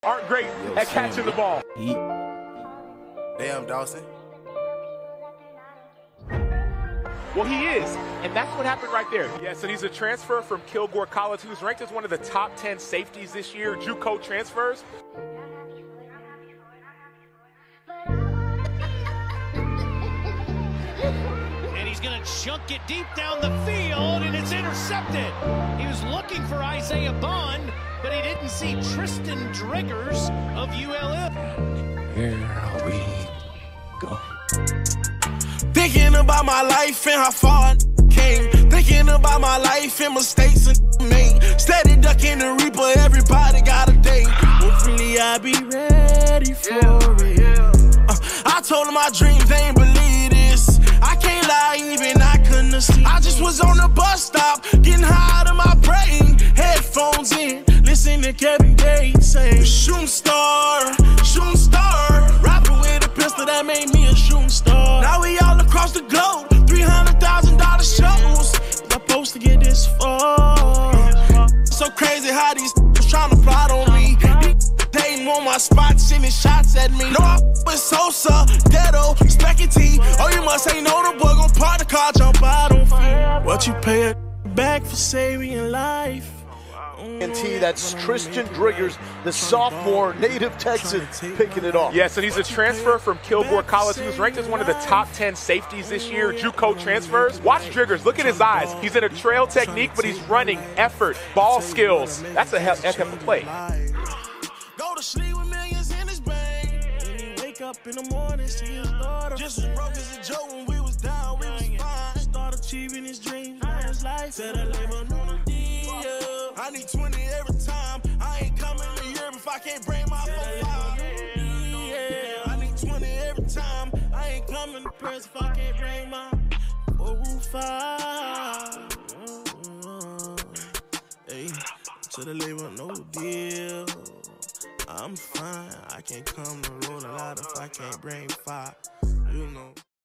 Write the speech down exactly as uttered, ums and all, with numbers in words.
aren't great Yo, at catching the ball. He... Damn, Dawson. Well, he is, and that's what happened right there. Yes, and he's a transfer from Kilgore College, who's ranked as one of the top ten safeties this year, JUCO transfers. And he's going to chunk it deep down the field, and it's intercepted. He was looking for Isaiah Bond, but he didn't see Tristan Driggers of U L M. Here we go. Thinking about my life and how far I came. Thinking about my life and mistakes and made. Steady ducking the reaper, everybody got a day. Hopefully I'll be ready for it. Uh, I told them my dreams, they ain't believe this. I can't lie, even I couldn't see. I just was on the bus stop, getting high out of my brain. Headphones in, listening to Kevin Gates say, shooting star, shooting star. Rapper with a pistol that made me a shooting star. Now we all across the globe, three hundred thousand dollar shows. I'm supposed to get this far. So crazy how these was trying to plot on me. They on my spot, sending shots at me. No, I with Sosa, Dedo, Speckity. Oh, you must ain't know the boy gon' park the car, jump out on feet. What you pay back for saving life? And T, that's Tristan Driggers, the sophomore native Texan, picking it off. Yes, and he's a transfer from Kilgore College, who's ranked as one of the top ten safeties this year, JUCO transfers. Watch Driggers, look at his eyes. He's in a trail technique, but he's running, effort, ball skills. That's a heck of a play. Go to sleep with millions in his bank. When he wake up in the morning, see his daughter. Just as broke as a joke when we was down, we was fine. Start achieving his dreams, now his life. Said I live on the deal. I need twenty every time. I ain't coming to Europe if I can't bring my four five. Yeah, I need twenty every time. I ain't coming to press if I can't bring my four five. Hey, to the label, no deal. I'm fine. I can't come to roll a lot if I can't bring five. You know.